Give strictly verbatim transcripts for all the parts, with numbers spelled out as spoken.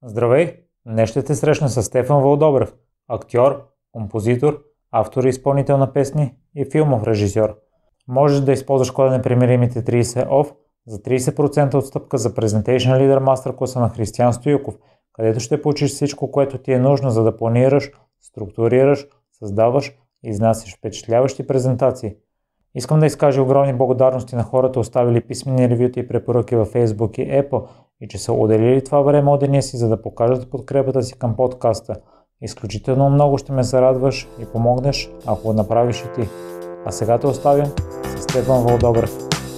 Здравей! Днес ще те срещна с Стефан Вълдобрев, актьор, композитор, автор и изпълнител на песни и филмов режисьор. Можеш да използваш кода непримиримите трийсет оф за трийсет процента отстъпка за Presentation Leader Master класа на Християн Стоилков, където ще получиш всичко, което ти е нужно, за да планираш, структурираш, създаваш и изнасяш впечатляващи презентации. Искам да изкажа огромни благодарности на хората, оставили писмени ревюта и препоръки във Facebook и Apple и че са отделили това време от деня си, за да покажат подкрепата си към подкаста. Изключително много ще ме зарадваш и помогнеш, ако го направиш и ти. А сега те оставям с Стефан Вълдобрев.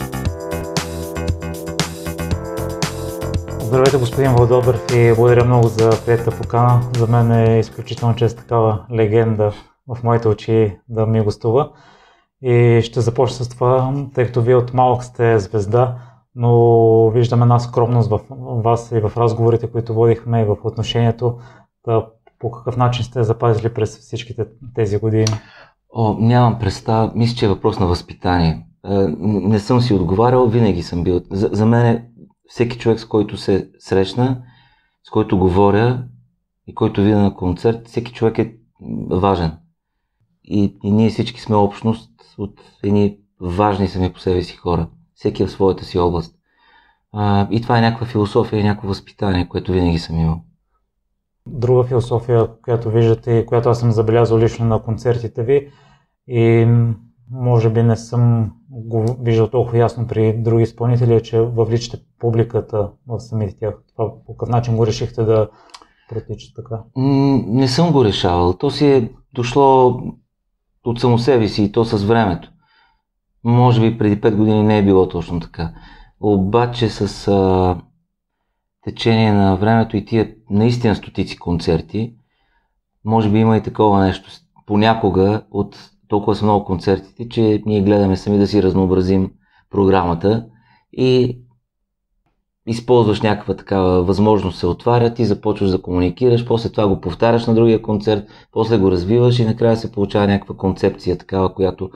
Здравейте, господин Вълдобрев, и благодаря много за приятата покана. За мен е изключително чест такава легенда в моите очи да ми гостува. И ще започна с това, тъй като вие от малък сте звезда, но виждам една скромност в вас и в разговорите, които водихме и в отношението. Да, по какъв начин сте запазили през всичките тези години? О, нямам представа. Мисля, че е въпрос на възпитание. Не съм си отговарял, винаги съм бил. За, за мен е всеки човек, с който се срещна, с който говоря и който видя на концерт, всеки човек е важен. И, и ние всички сме общност от едни важни сами по себе си хора. Всеки е в своята си област. А, и това е някаква философия и някакво възпитание, което винаги съм имал. Друга философия, която виждате и която аз съм забелязал лично на концертите ви и може би не съм го виждал толкова ясно при други изпълнители, е, че въвличате публиката в самите тях. Това по какъв начин го решихте да протича така? Не съм го решавал. То си е дошло от само себе си и то с времето. Може би преди пет години не е било точно така. Обаче с а, течение на времето и тия наистина стотици концерти, може би има и такова нещо. Понякога от толкова са много концертите, че ние гледаме сами да си разнообразим програмата и използваш някаква такава възможност, се отваря, ти започваш да комуникираш, после това го повтаряш на другия концерт, после го развиваш и накрая се получава някаква концепция такава, която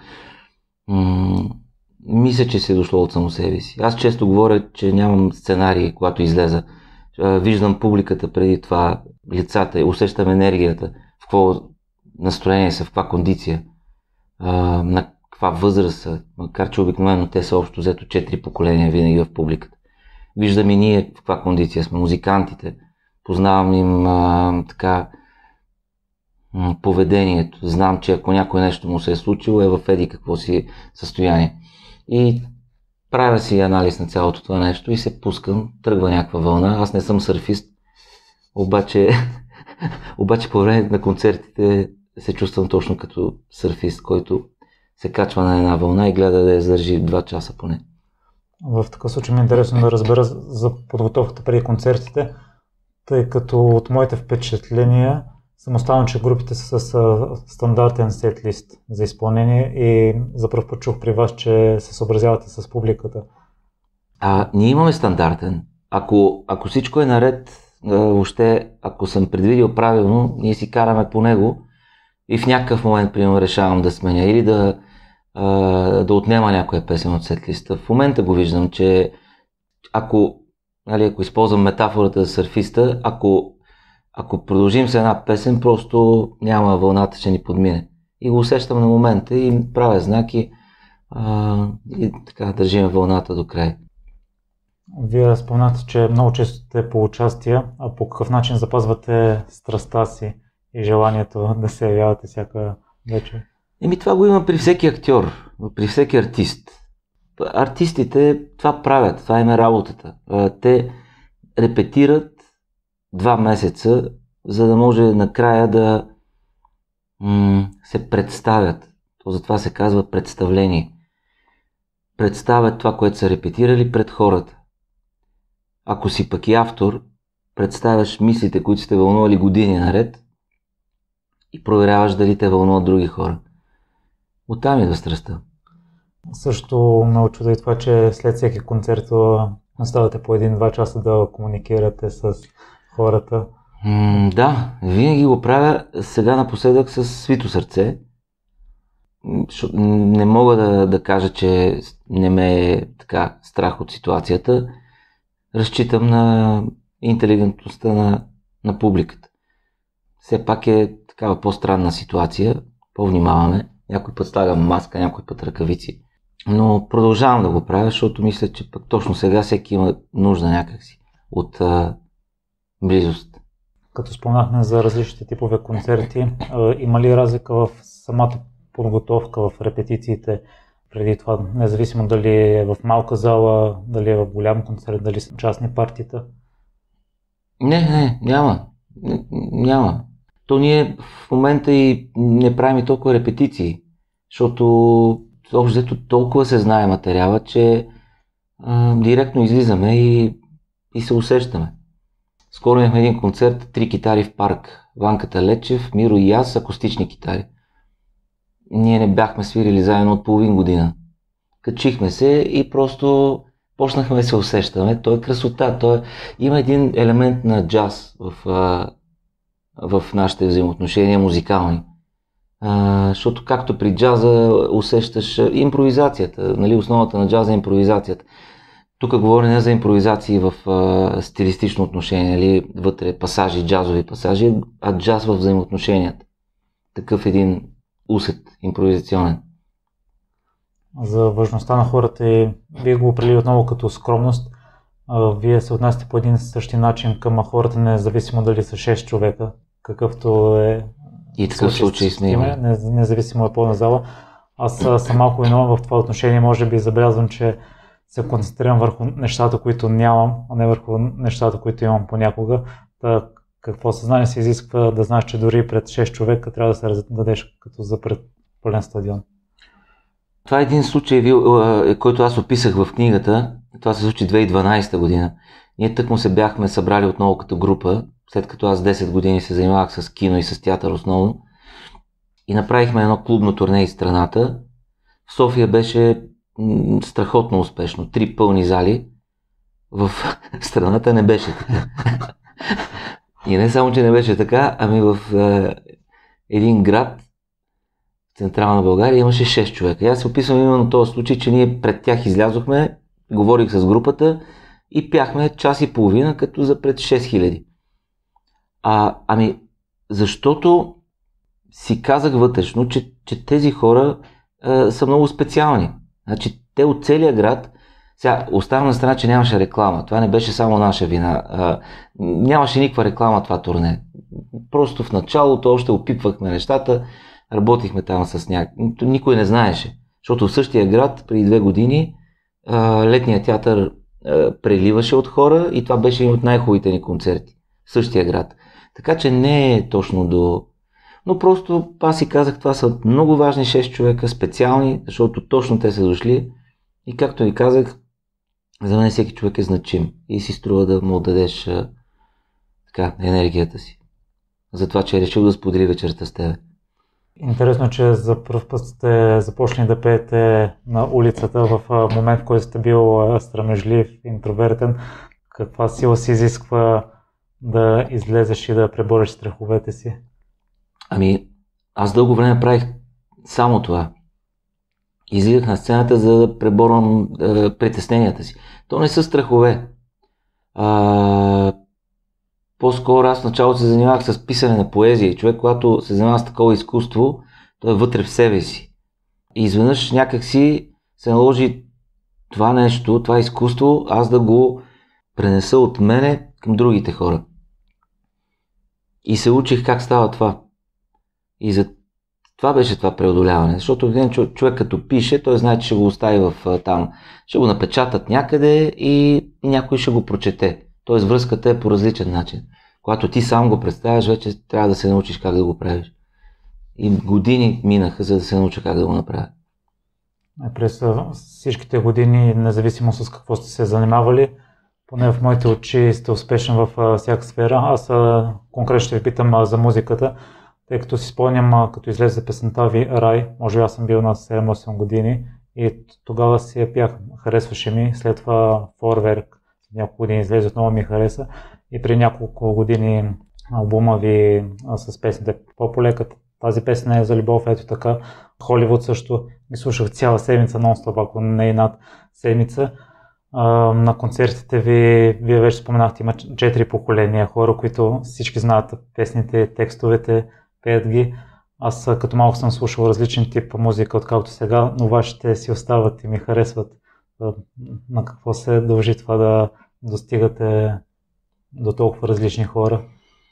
м- мисля, че се е дошло от само себе си. Аз често говоря, че нямам сценарий, когато излеза. Виждам публиката преди това, лицата, усещам енергията, в какво настроение са, в каква кондиция, на каква възраст са, макар че обикновено те са общо взето четири поколения винаги в публиката. Виждам и ние в каква кондиция сме, музикантите, познавам им а, така м, поведението, знам, че ако някой нещо му се е случило, е в еди какво си състояние. И правя си анализ на цялото това нещо и се пускам, тръгва някаква вълна. Аз не съм сърфист, обаче, обаче по време на концертите се чувствам точно като сърфист, който се качва на една вълна и гледа да я задържи два часа поне. В такъв случай ми е интересно да разбера за подготовката преди концертите, тъй като от моите впечатления съм останал, че групите са с стандартен сет-лист за изпълнение и за пръв път чух при вас, че се съобразявате с публиката. А, ние имаме стандартен. Ако, ако всичко е наред, въобще, ако съм предвидил правилно, ние си караме по него и в някакъв момент, примерно, решавам да сменя или да да отнема някоя песен от сет-листа. В момента го виждам, че ако, нали, ако използвам метафората за сърфиста, ако, ако продължим с една песен, просто няма вълната, ще ни подмине. И го усещам на момента и правя знаки а, и така държим вълната до край. Вие спомнате, че много често сте по участия, а по какъв начин запазвате страстта си и желанието да се явявате всяка вечер? Еми това го има при всеки актьор, при всеки артист. Артистите това правят, това им е работата. Те репетират два месеца, за да може накрая да м- се представят. То затова се казва представление. Представят това, което са репетирали пред хората. Ако си пък и автор, представяш мислите, които сте вълнували години наред и проверяваш дали те вълнуват други хора. Оттам идва страстта. Също ме очуда и това, че след всеки концерт оставате по един-два часа да комуникирате с хората. М, да, винаги го правя сега напоследък с свито сърце. Не мога да, да кажа, че не ме е така страх от ситуацията. Разчитам на интелигентността на на публиката. Все пак е такава по-странна ситуация, по-внимаваме. Някой път слагам маска, някой път ръкавици. Но продължавам да го правя, защото мисля, че пък точно сега всеки има нужда някакси от а, близост. Като спомнахме за различните типове концерти, има ли разлика в самата подготовка, в репетициите преди това, независимо дали е в малка зала, дали е в голям концерт, дали са частни партита? Не, не, няма. Няма. То ние в момента и не правим и толкова репетиции, защото общо толкова се знае материала, че а, директно излизаме и, и се усещаме. Скоро имахме един концерт, три китари в парк. Ванката Лечев, Миро и аз, акустични китари. Ние не бяхме свирили заедно от половин година. Качихме се и просто почнахме да се усещаме. То е красота. То е... Има един елемент на джаз в, в нашите взаимоотношения музикални. А, защото както при джаза усещаш импровизацията. Нали? Основата на джаза е импровизацията. Тук говоря не за импровизации в а, стилистично отношение, нали? Вътре пасажи, джазови пасажи, а джаз в взаимоотношенията. Такъв един усет импровизационен. За важността на хората и вие го определили отново като скромност. Вие се отнасяте по един и същи начин към хората, независимо дали са шест човека, какъвто е и такъв случай сме имали. Независимо е пълна зала. Аз съм малко виновен в това отношение, може би забелязвам, че се концентрирам върху нещата, които нямам, а не върху нещата, които имам понякога. Та, какво съзнание се изисква да знаеш, че дори пред шест човека трябва да се раздадеш като за пред пълен стадион? Това е един случай, който аз описах в книгата. Това се случи две хиляди и дванадесета година. Ние тъкмо се бяхме събрали отново като група, след като аз десет години се занимавах с кино и с театър основно. И направихме едно клубно турне из страната. В София беше страхотно успешно. Три пълни зали. В страната не беше така. И не само, че не беше така, ами в е, един град в Централна България имаше шест човека. И аз се описвам именно този случай, че ние пред тях излязохме, говорих с групата и пяхме час и половина, като за пред шест хиляди. А, ами, защото си казах вътрешно, че, че тези хора е, са много специални. Значи, те от целия град. Сега, оставам на страна, че нямаше реклама. Това не беше само наша вина. А, нямаше никаква реклама това турне. Просто в началото още опитвахме нещата, работихме там с някак. Никой не знаеше. Защото в същия град преди две години а, летният театър а, преливаше от хора и това беше един от най-хубавите ни концерти. В същия град. Така че не е точно до... Но просто аз си казах, това са много важни шест човека, специални, защото точно те са дошли. И както ви казах, за мен всеки човек е значим и си струва да му отдадеш а, така, енергията си. За това, че е решил да сподели вечерта с тебе. Интересно е, че за първ път сте започнали да пеете на улицата в момент, в който сте бил срамежлив, интровертен. Каква сила се изисква да излезеш и да пребориш страховете си? Ами, аз дълго време правих само това. Излизах на сцената, за да преборвам е, притесненията си. То не са страхове. А, по-скоро аз в началото се занимавах с писане на поезия. Човек, когато се занимава с такова изкуство, той е вътре в себе си. И изведнъж някакси се наложи това нещо, това изкуство, аз да го пренеса от мене към другите хора. И се учих как става това. И за това беше това преодоляване, защото един човек като пише, той знае, че ще го остави в там, ще го напечатат някъде и някой ще го прочете. Тоест връзката е по различен начин. Когато ти сам го представяш, вече трябва да се научиш как да го правиш. И години минаха, за да се науча как да го направя. През всичките години, независимо с какво сте се занимавали, поне в моите очи сте успешен в всяка сфера. Аз конкретно ще ви питам за музиката. Тъй като си спомням, като излезе песента ви Рай, може би аз съм бил на седем-осем години и тогава си я пях, харесваше ми, след това Фойерверк, няколко години излезе, отново ми хареса и при няколко години албума ви с песните по-полека, тази песен е за любов, ето така, Холивуд също, ги слушах цяла седмица нон-стоп, ако не и над седмица. А, на концертите ви, вие вече споменахте, има четири поколения хора, които всички знаят песните, текстовете, пеят ги. Аз като малко съм слушал различен тип музика, откакто сега, но вашите си остават и ми харесват. На какво се дължи това да достигате до толкова различни хора?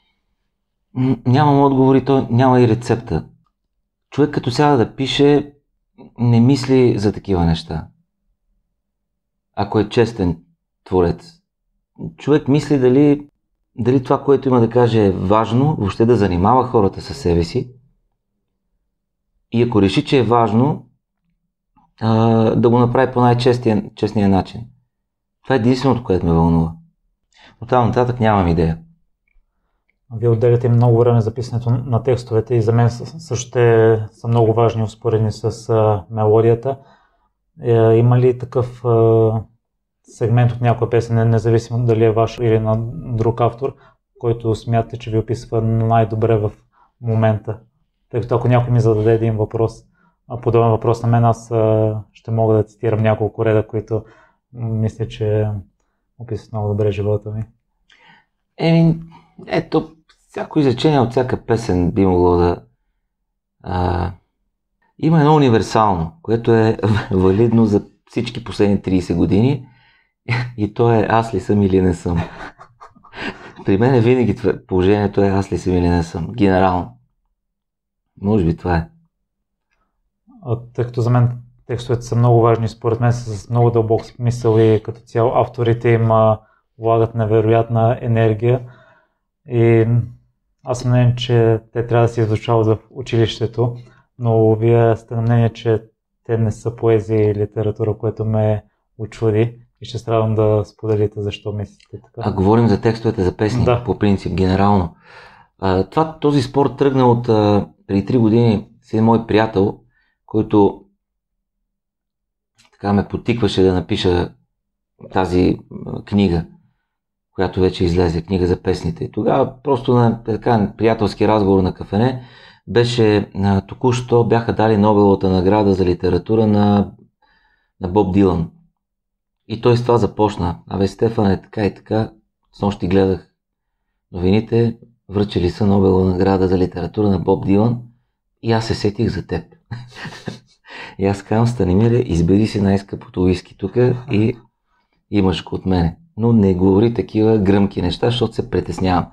Нямам отговори, то няма и рецепта. Човек като сяда да пише, не мисли за такива неща. Ако е честен творец. Човек мисли дали, дали това, което има да каже е важно, въобще да занимава хората със себе си. И ако реши, че е важно, а, да го направи по най-честния начин. Това е единственото, което ме вълнува. От там нататък нямам идея. Вие отделяте много време за писането на текстовете и за мен също те са много важни, успоредни с а, мелодията. Е, има ли такъв а, сегмент от някоя песен, независимо дали е ваш или на друг автор, който смятате, че ви описва най-добре в момента? Тъй като ако някой ми зададе един въпрос, подобен въпрос на мен, аз а, ще мога да цитирам няколко реда, които мисля, че описват много добре живота ми. Еми, ето, всяко изречение от всяка песен би могло да... А, има едно универсално, което е валидно за всички последни трийсет години и то е аз ли съм или не съм. При мен е винаги положението е аз ли съм или не съм. Генерално. Може би това е. Тъй като за мен текстовете са много важни, според мен са с много дълбок смисъл и като цяло авторите им влагат невероятна енергия и аз съм мнение, че те трябва да се изучават в училището, но вие сте на мнение, че те не са поезия и литература, което ме учуди и ще страдам да споделите защо мислите така. А говорим за текстовете за песни, да. По принцип, генерално. А, това, този спор тръгна от а, преди три години с един мой приятел, който така ме потикваше да напиша тази а, книга, която вече излезе, книга за песните. И тогава просто на така приятелски разговор на кафене беше, а, току-що бяха дали Нобеловата награда за литература на, на Боб Дилан. И той с това започна. Абе, Стефан е така и така. Снощи гледах новините, връчили са Нобелова награда за литература на Боб Дилан и аз се сетих за теб. И аз казвам, Станимире, избери си най-скъпото уиски тук и имаш го от мене. Но не говори такива гръмки неща, защото се притеснявам.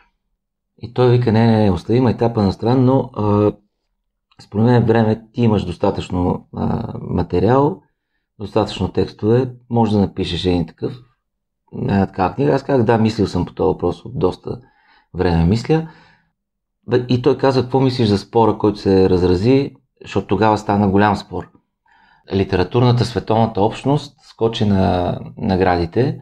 И той вика, не, не, не, остави майтапа на страна, но а, според мен време ти имаш достатъчно а, материал, достатъчно текстове, може да напишеш един такъв една такава книга. Аз казах, да, мислил съм по този въпрос от доста време мисля. И той каза, какво мислиш за спора, който се разрази, защото тогава стана голям спор. Литературната световната общност скочи на наградите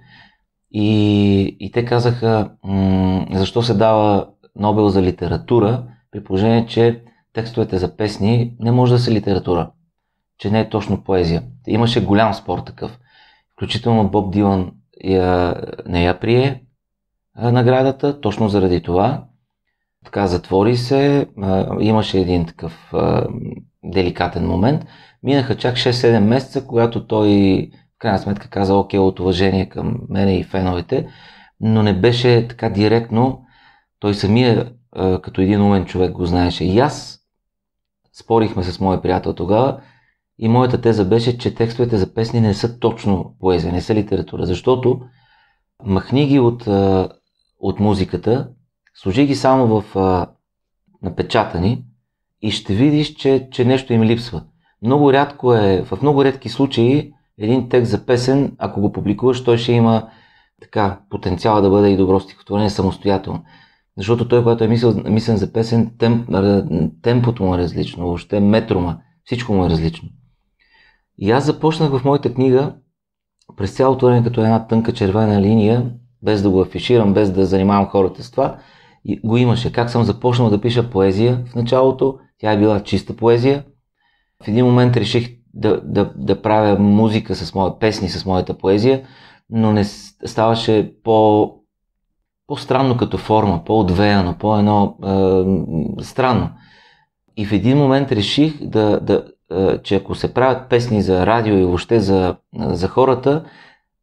и, и те казаха, м- защо се дава Нобел за литература, при положение, че текстовете за песни не може да са литература, че не е точно поезия. Имаше голям спор такъв. Включително Боб Дилан я, не я прие наградата, точно заради това. Така затвори се, а, имаше един такъв а, деликатен момент. Минаха чак шест-седем месеца, когато той в крайна сметка каза окей от уважение към мене и феновете, но не беше така директно. Той самия а, като един умен човек го знаеше. И аз спорихме с моя приятел тогава и моята теза беше, че текстовете за песни не са точно поезия, не са литература, защото махни ги от, а, от музиката, сложи ги само в а, напечатани и ще видиш, че, че нещо им липсва. Много рядко е, в много редки случаи един текст за песен, ако го публикуваш, той ще има така потенциала да бъде и добро стихотворение самостоятелно. Защото той, когато е мислил, мислен за песен, темп, темпото му е различно, въобще метрома, всичко му е различно. И аз започнах в моята книга през цялото време като една тънка червена линия, без да го афиширам, без да занимавам хората с това, и го имаше. Как съм започнал да пиша поезия в началото, тя е била чиста поезия. В един момент реших да, да, да правя музика с моя песни, с моята поезия, но не ставаше по, по-странно като форма, по-отвеяно, по-едно е, странно. И в един момент реших, да, да, е, че ако се правят песни за радио и въобще за, за хората,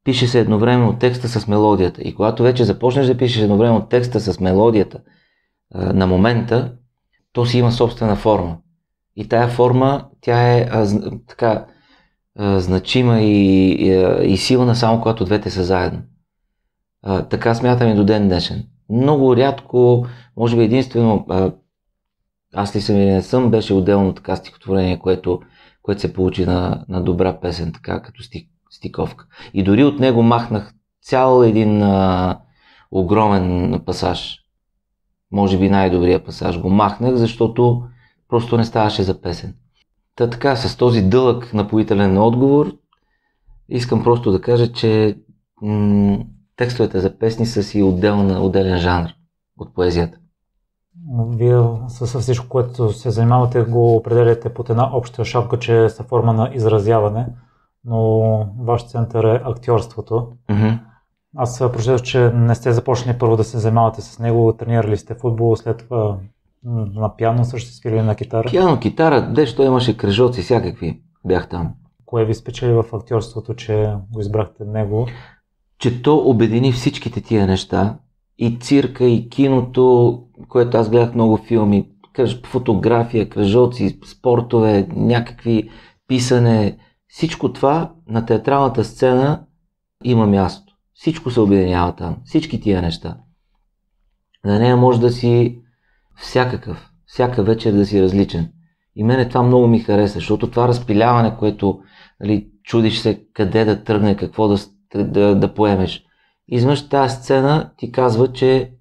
пише се едновременно текста с мелодията. И когато вече започнеш да пишеш едновременно текста с мелодията а, на момента, то си има собствена форма. И тая форма, тя е а, така а, значима и, и, и силна само когато двете са заедно. А, така смятам и до ден днешен. Много рядко, може би единствено, а, аз ли съм или не съм, беше отделно така стихотворение, което, което се получи на, на добра песен, така като стих, стиковка. И дори от него махнах цял един а, огромен пасаж. Може би най-добрия пасаж го махнах, защото просто не ставаше за песен. Та така, с този дълъг напоителен отговор, искам просто да кажа, че м- текстовете за песни са си отделна, отделен жанр от поезията. Вие със всичко, което се занимавате, го определяте под една обща шапка, че са форма на изразяване, но ваш център е актьорството. Mm-hmm. Аз прочетох, че не сте започнали първо да се занимавате с него, тренирали сте футбол, след това на пиано също сте свирили на китара. Пиано, китара, дещо имаше кръжоци, всякакви бях там. Кое ви спечели в актьорството, че го избрахте него? Че то обедини всичките тия неща, и цирка, и киното, което аз гледах много филми, фотография, кръжоци, спортове, някакви писане, всичко това на театралната сцена има място. Всичко се обединява там, всички тия неща. На нея може да си всякакъв, всяка вечер да си различен. И мене това много ми хареса, защото това разпиляване, което, нали, чудиш се къде да тръгне, какво да, да, да поемеш. Изведнъж тази сцена ти казва, че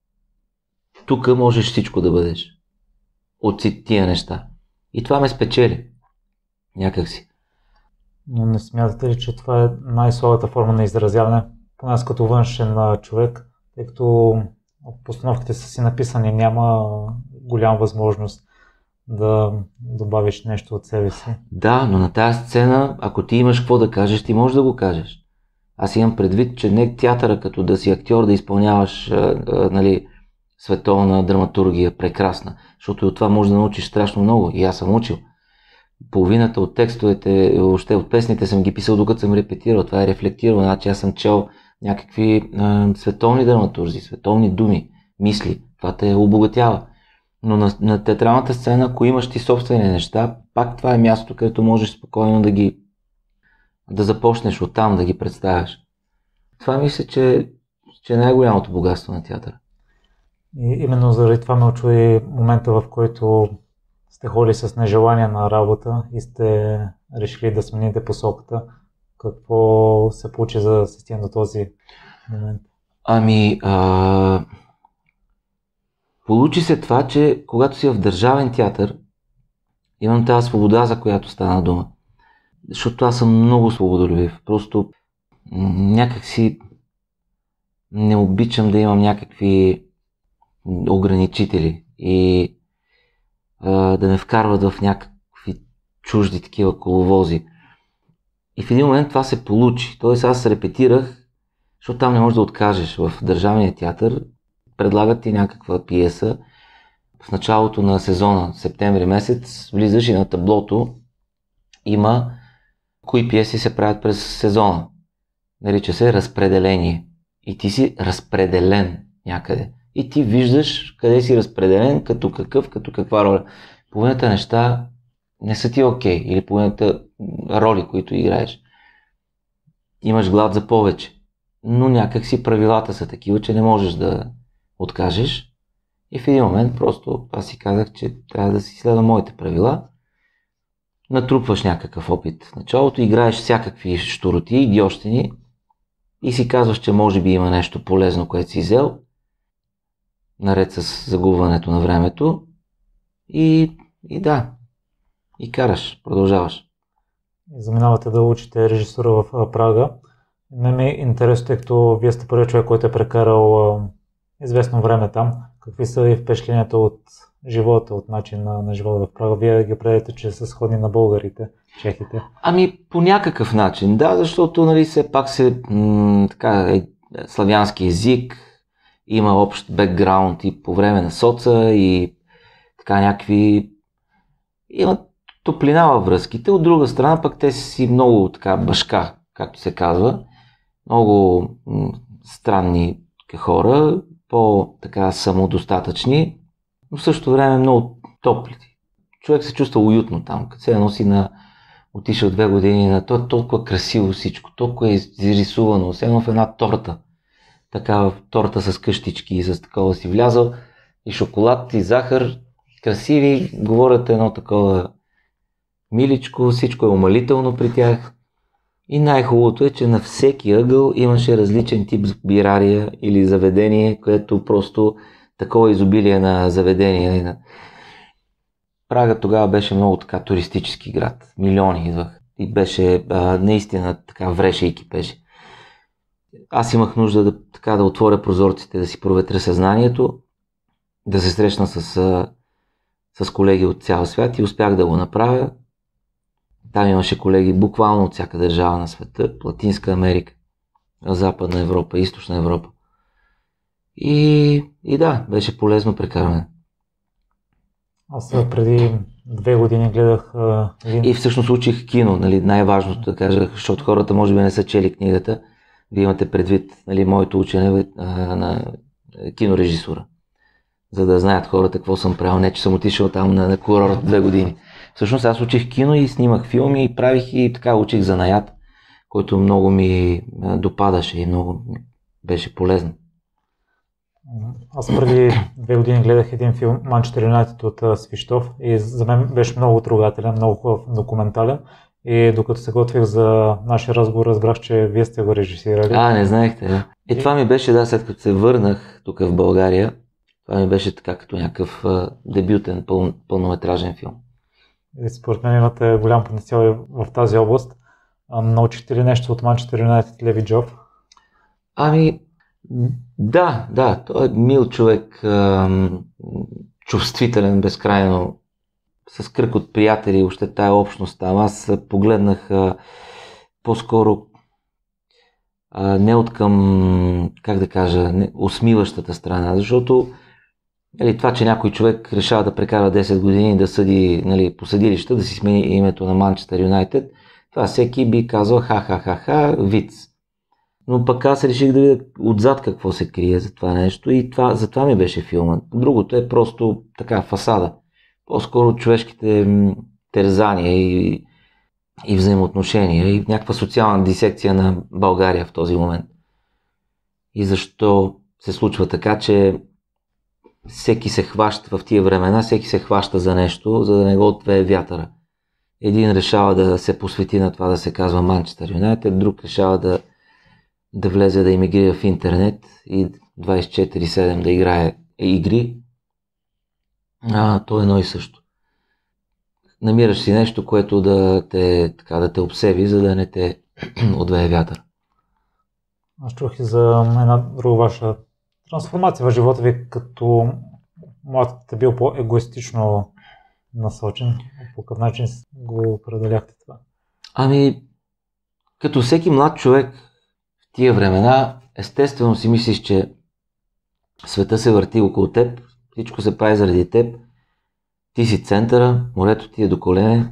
тук можеш всичко да бъдеш от тия неща. И това ме спечели някакси. Но не смятате ли, че това е най-слабата форма на изразяване, поне аз като външен човек, тъй като постановките са си написани, няма голяма възможност да добавиш нещо от себе си. Да, но на тази сцена, ако ти имаш какво да кажеш, ти можеш да го кажеш. Аз имам предвид, че не театъра като да си актьор, да изпълняваш а, а, нали, световна драматургия, прекрасна, защото от това можеш да научиш страшно много и аз съм учил. Половината от текстовете, въобще от песните съм ги писал докато съм репетирал, това е рефлектирал, значи аз съм чел някакви а, световни драматурзи, световни думи, мисли, това те обогатява. Но на, на театралната сцена, ако имаш ти собствени неща, пак това е място, където можеш спокойно да ги да започнеш оттам да ги представяш. Това мисля, че, че е най-голямото богатство на театъра. И именно заради това ме очуди момента, в който сте ходили с нежелание на работа и сте решили да смените посоката. Какво се получи, за да се стигне до този момент? Ами, а... получи се това, че когато си в държавен театър, имам тази свобода, за която стана дума. Защото аз съм много свободолюбив. Просто някакси не обичам да имам някакви ограничители и а, да ме вкарват в някакви чужди такива коловози. И в един момент това се получи. Тоест аз репетирах, защото там не можеш да откажеш. В Държавния театър предлагат ти някаква пиеса. В началото на сезона, септември месец, влизаш и на таблото има кои пиеси се правят през сезона. Нарича се разпределение. И ти си разпределен някъде. И ти виждаш къде си разпределен, като какъв, като каква роля. Половината неща не са ти окей. Или половината роли, които играеш. Имаш глад за повече. Но някак си правилата са такива, че не можеш да откажеш. И в един момент просто аз си казах, че трябва да си следвам моите правила. Натрупваш някакъв опит в началото, играеш всякакви щуроти, идиощини и си казваш, че може би има нещо полезно, което си взел, наред с загубването на времето и, и да, и караш, продължаваш. Заминавате да учите режисура в Прага. Не ми е интересно, тъй като вие сте първият човек, който е прекарал а, известно време там. Какви са и впечатленията от живота, от начин на, на живота в Прага? Вие ги определяте, че са сходни на българите, чехите? Ами по някакъв начин, да, защото нали все пак се м- така, е, славянски език, има общ бекграунд и по време на соца и така някакви има топлина във връзките. От друга страна пък те си много така башка, както се казва. много м- странни хора, по-така самодостатъчни, но в същото време много топли. Човек се чувства уютно там, като се носи на отишъл две години на то, толкова красиво всичко, толкова е изрисувано, все едно в една торта. Такава торта с къщички и с такова си влязъл и шоколад и захар, красиви, говорят едно такова миличко, всичко е умалително при тях. И най-хубавото е, че на всеки ъгъл имаше различен тип бирария или заведение, което просто такова изобилие на заведения. Прага тогава беше много така туристически град. Милиони идвах. И беше а, наистина така вреше и кипеше. Аз имах нужда да, така, да отворя прозорците, да си проветря съзнанието, да се срещна с, а, с колеги от цял свят и успях да го направя. Там имаше колеги буквално от всяка държава на света, Латинска Америка, Западна Европа, Източна Европа. И, и да, беше полезно прекарване. Аз преди две години гледах а, един... И всъщност учих кино, нали, най-важното да кажа, защото хората може би не са чели книгата. Вие имате предвид, нали, моето учене а, на кинорежисура. За да знаят хората какво съм правил, не че съм отишъл там на, на курорт две години. Всъщност аз учих кино и снимах филми и правих и така учих занаят, който много ми допадаше и много беше полезно. Аз преди две години гледах един филм Манчестър Юнайтед от Свищов и за мен беше много трогателен, много хубав документален. И докато се готвих за нашия разговор, разбрах, че вие сте го режисирали. А, не знаехте, да. И това ми беше, да, след като се върнах тук в България, това ми беше така като някакъв а, дебютен пъл, пълнометражен филм. И според мен имате голям потенциал в тази област. А, научихте ли нещо от Манчестър Юнайтед, Леви Джоб? Ами, да, да, той е мил човек, ам, чувствителен, безкрайно, с кръг от приятели, още тая общност там. Аз погледнах а, по-скоро а, не от към, как да кажа, не, усмиващата страна, защото нали, това, че някой човек решава да прекара десет години да съди нали, по съдилища, да си смени името на Манчестър Юнайтед, това всеки би казал ха-ха-ха-ха, виц. Но пък аз реших да видя отзад какво се крие за това нещо и това, за това ми беше филмът. Другото е просто така фасада. По-скоро човешките терзания и, и взаимоотношения и някаква социална дисекция на България в този момент. И защо се случва така, че всеки се хваща в тия времена, всеки се хваща за нещо, за да не го отвее вятъра. Един решава да се посвети на това да се казва Манчестър Юнайтед, друг решава да, да влезе да имигрира в интернет и двайсет и четири седем да играе игри. А, то е едно и също. Намираш си нещо, което да те, така, да те обсеби, за да не те отвее вятър. Аз чух и за една друга ваша трансформация в живота ви, като млад сте бил по-егоистично насочен. По какъв начин го определяхте това? Ами, като всеки млад човек в тия времена, естествено си мислиш, че света се върти около теб, всичко се прави заради теб, ти си центъра, морето ти е до колене.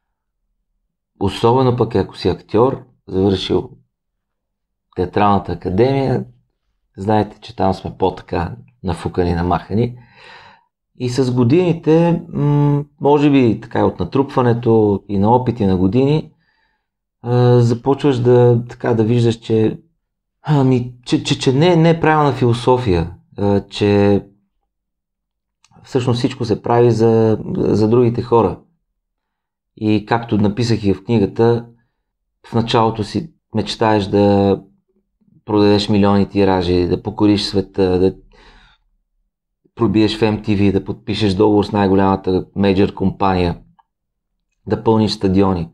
Особено пък ако си актьор, завършил театралната академия, знаете, че там сме по-така нафукани, намахани. И с годините, може би така от натрупването и на опити на години, започваш да, така, да виждаш, че, ами, че, че, че не, не е правилна философия, че всъщност всичко се прави за, за другите хора. И както написах и в книгата, в началото си мечтаеш да продадеш милиони тиражи, да покориш света, да пробиеш в Ем Ти Ви, да подпишеш договор с най-голямата мейджор компания, да пълниш стадиони.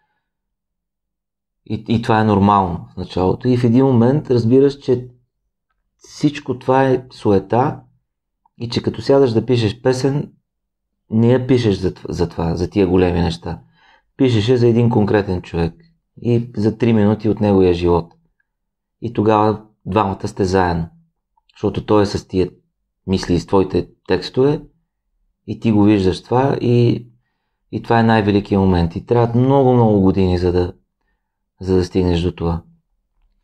И, и това е нормално в началото. И в един момент разбираш, че всичко това е суета и че като сядаш да пишеш песен, не я пишеш за, за това, за тия големи неща. Пишеш я за един конкретен човек и за три минути от неговия живот. И тогава двамата сте заедно, защото той е с тия мисли и с твоите текстове и ти го виждаш това и, и това е най-великият момент. И трябват много-много години, за да, за да стигнеш до това.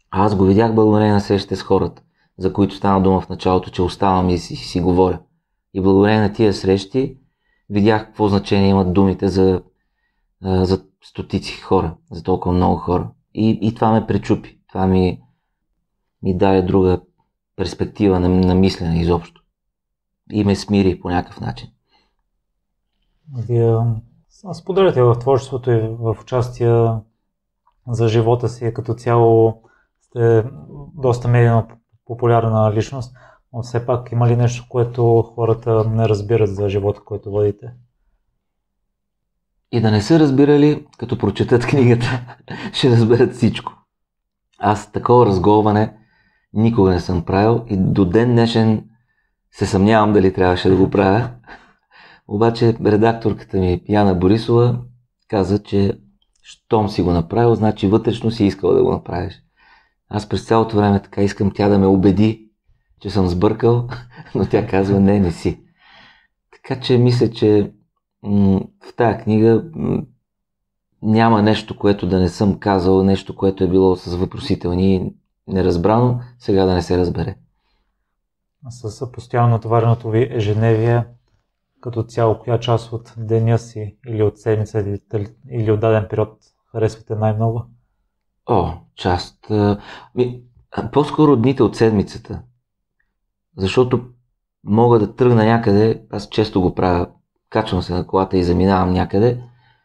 А аз го видях благодарение на срещите с хората, за които стана дума в началото, че оставам и си, си говоря. И благодарение на тия срещи видях какво значение имат думите за, за стотици хора, за толкова много хора. И, и това ме пречупи. Това ми, ми даде друга перспектива на, на мислене изобщо. И ме смири по някакъв начин. Вие споделяте в творчеството и в участие за живота си, като цяло сте доста медийно популярна личност, но все пак има ли нещо, което хората не разбират за живота, който водите? И да не са разбирали, като прочетат книгата, ще разберат всичко. Аз такова разголване никога не съм правил и до ден днешен се съмнявам дали трябваше да го правя. Обаче редакторката ми Яна Борисова каза, че щом си го направил, значи вътрешно си искал да го направиш. Аз през цялото време така искам тя да ме убеди, че съм сбъркал, но тя казва не, не си. Така че мисля, че м- в тая книга м- няма нещо, което да не съм казал, нещо, което е било с въпросителни и неразбрано, сега да не се разбере. С постоянно натовареното ви ежедневие, като цяло, коя част от деня си или от седмица или от даден период харесвате най-много? О, част. Ми, по-скоро дните от седмицата. Защото мога да тръгна някъде, аз често го правя, качвам се на колата и заминавам някъде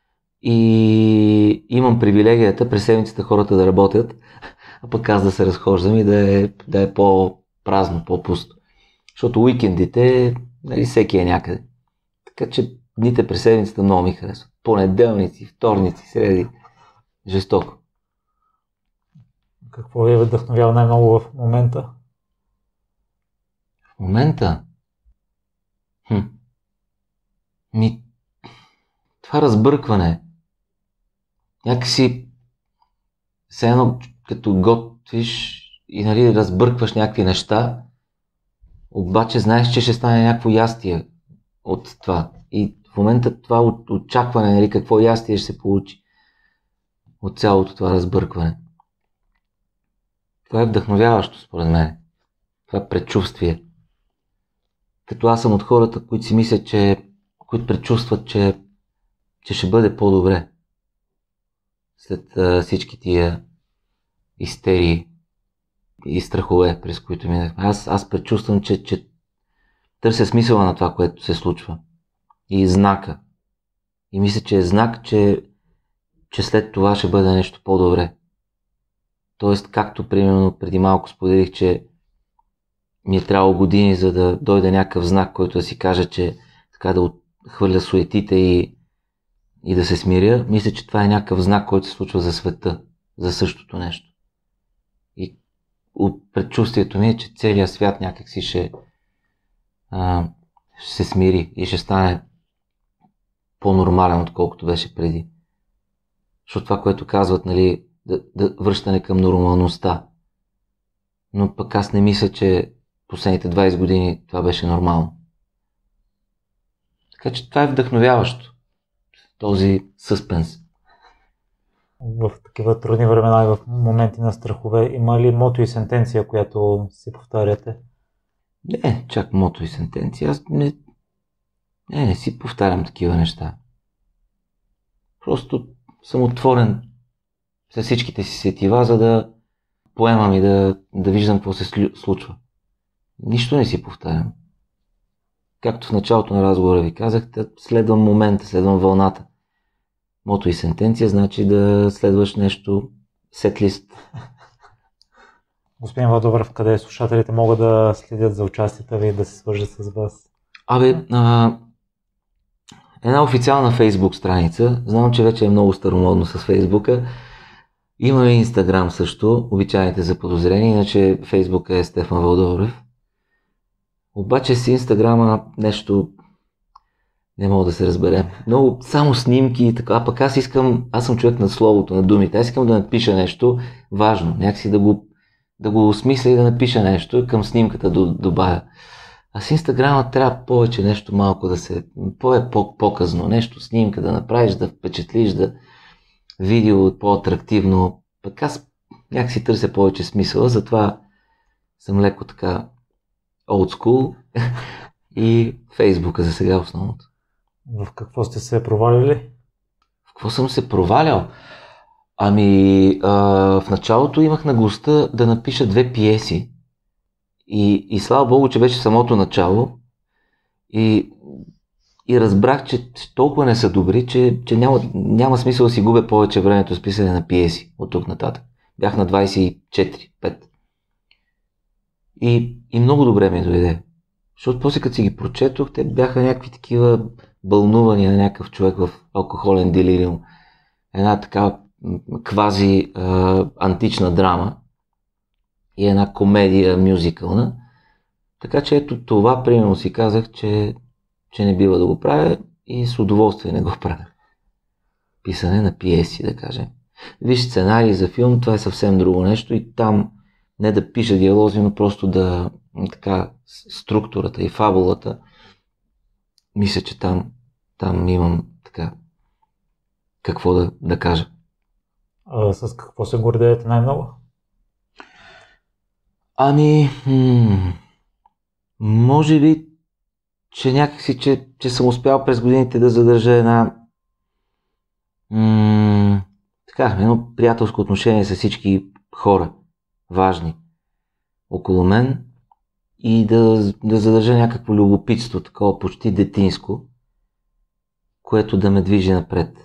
и имам привилегията през седмицата хората да работят, а пък аз да се разхождам и да е, да е по-празно, по-пусто. Защото уикендите, нали, всеки е някъде. Така че дните през седмицата много ми харесват. Понеделници, вторници, среди. Жестоко. Какво ви вдъхновява най-много в момента? В момента? Хм. Ми... Това разбъркване. Някакси все едно като готвиш и, нали, разбъркваш някакви неща, обаче знаеш, че ще стане някакво ястие от това. И в момента това очакване, нали, какво ястие ще се получи от цялото това разбъркване. Това е вдъхновяващо според мен. Това е предчувствие. Като аз съм от хората, които си мислят, че които предчувстват, че, че ще бъде по-добре след а, всички тия истерии и страхове, през които минахме. Аз, аз предчувствам, че, че търся смисъла на това, което се случва. И знака. И мисля, че е знак, че, че след това ще бъде нещо по-добре. Тоест, както примерно преди малко споделих, че ми е трябвало години, за да дойде някакъв знак, който да си каже, че така да отхвърля суетите и, и да се смиря. Мисля, че това е някакъв знак, който се случва за света, за същото нещо. И от предчувствието ми е, че целият свят някакси ще, а, ще се смири и ще стане по-нормален, отколкото беше преди. Защото това, което казват, нали, да, да връщане към нормалността. Но пък аз не мисля, че последните двайсет години това беше нормално. Така че това е вдъхновяващо. Този съспенс. В такива трудни времена и в моменти на страхове, има ли мото и сентенция, която си повтаряте? Не, чак мото и сентенция. Аз не, не, не си повтарям такива неща. Просто съм отворен за всичките си сетива, за да поемам и да, да виждам какво се случва. Нищо не си повтарям. Както в началото на разговора ви казах, следвам момента, следвам вълната. Мото и сентенция значи да следваш нещо сет-лист. Господин Владобрев, къде слушателите могат да следят за участията ви и да се свържат с вас? Абе, а, една официална Фейсбук страница. Знам, че вече е много старомодно с Фейсбука. Имаме Инстаграм също, обичайните за подозрение, иначе Фейсбука е Стефан Владобрев. Обаче с Инстаграма нещо не мога да се разберем. Много само снимки и така. А пък аз искам, аз съм човек на словото, на думите. Аз искам да напиша нещо важно, някакси да го, да го осмисля и да напиша нещо и към снимката да добавя. А с Инстаграма трябва повече нещо малко да се, по-показно, нещо снимка да направиш, да впечатлиш, да видео по-атрактивно. Пък аз някакси търся повече смисъла, затова съм леко така old school и Фейсбука за сега основното. В какво сте се провалили? В какво съм се провалял? Ами, а, в началото имах на густа да напиша две пиеси. И, и слава Богу, че беше самото начало. И, и разбрах, че толкова не са добри, че, че няма, няма смисъл да си губя повече времето с писане на пиеси от тук нататък. Бях на двайсет и четири пет. И, и много добре ми дойде. Защото после като си ги прочетох, те бяха някакви такива бълнувания на някакъв човек в алкохолен делириум. Една такава квази а, антична драма и една комедия мюзикълна. Така че ето това, примерно си казах, че, че не бива да го правя и с удоволствие не го правя. Писане на пиеси, да кажем. Виж сценарий за филм, това е съвсем друго нещо и там не да пиша диалози, но просто да така структурата и фабулата. Мисля, че там, там имам така какво да, да кажа. А с какво се гордеете най-много? Ами, м- може би, че някакси, че, че съм успял през годините да задържа една м- така, едно приятелско отношение с всички хора, важни около мен и да, да задържа някакво любопитство, такова почти детинско, което да ме движи напред.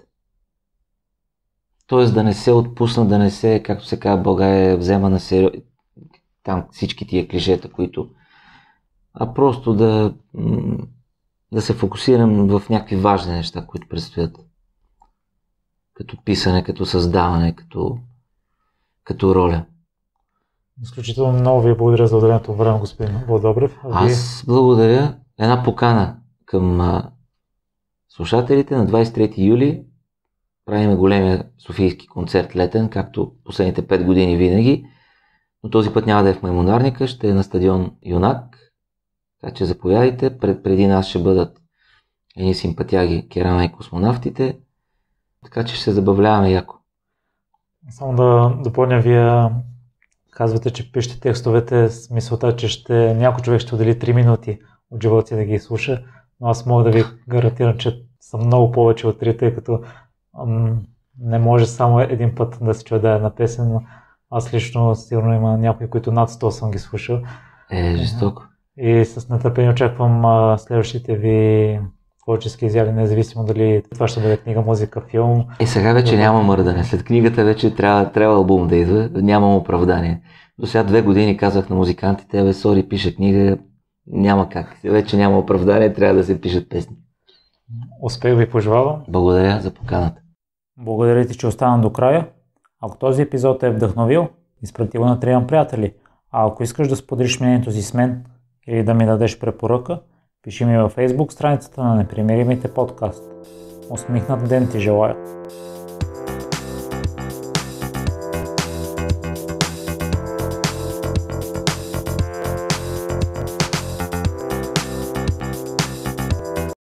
Тоест да не се отпусна, да не се, както се казва в България, взема на сериозно там всички тия клишета, които... А просто да, да се фокусирам в някакви важни неща, които предстоят. Като писане, като създаване, като, като роля. Изключително много ви благодаря за отделеното време, господин Владобрев. А вие? Аз благодаря. Една покана към а, слушателите на двайсет и трети юли. Правим големия софийски концерт летен, както последните пет години винаги. Но този път няма да е в Маймунарника, ще е на стадион Юнак. Така че заповядайте. Пред, преди нас ще бъдат едни симпатяги Керама и космонавтите. Така че ще се забавляваме яко. Само да допълня, вие казвате, че пишете текстовете с мисълта, че ще, някой човек ще отдели три минути от живота си да ги слуша, но аз мога да ви гарантирам, че съм много повече от три, тъй като ам, не може само един път да се чуе да е на песен, но аз лично сигурно има някои, които над сто съм ги слушал. Е, жестоко. И с нетърпение очаквам а, следващите ви творчески изяви, независимо дали това ще бъде книга, музика, филм. Е, сега вече няма мърдане. След книгата вече трябва, трябва албум да идва. Нямам оправдание. До сега две години казах на музикантите, бе, сори, пиша книга, няма как. Вече няма оправдание, трябва да се пишат песни. Успех ви пожелавам. Благодаря за поканата. Благодаря ти, че остана до края. Ако този епизод е вдъхновил, изпрати го на трима приятели. А ако искаш да споделиш мнението си с мен или да ми дадеш препоръка, пиши ми във Facebook страницата на Непримиримите подкаст. Усмихнат ден ти желая!